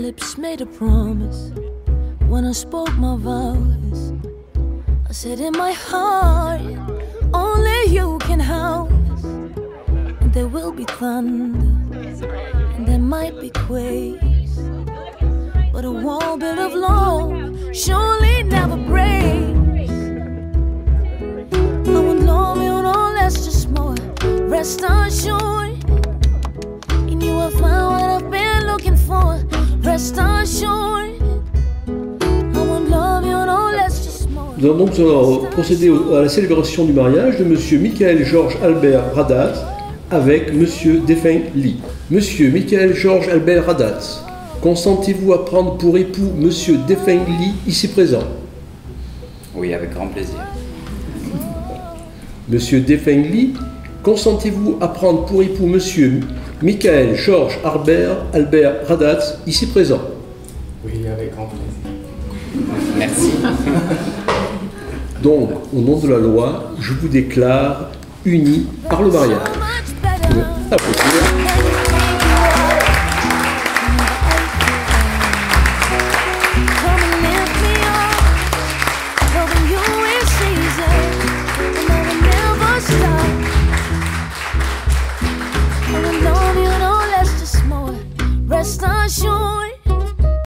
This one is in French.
lips made a promise when I spoke my vows. I said in my heart, only you can house. And there will be thunder, and there might be quakes, but a wall built of love surely never breaks. I would love you, no less, just more. Rest assured, in you I found what I've been looking for. Rest assured, I would love you, no less, just more. Nous allons donc procéder à la célébration du mariage de Monsieur Michael George Albert Radatz avec Monsieur Defeng Lee. Monsieur Michael George Albert Radatz, consentez-vous à prendre pour époux Monsieur Defeng Lee ici présent? Oui, avec grand plaisir. Monsieur Defeng Lee, consentez-vous à prendre pour époux Monsieur Michael George Albert Radatz ici présent? Oui, avec grand plaisir. Merci. Donc, au nom de la loi, je vous déclare unis par le mariage. Applaudir.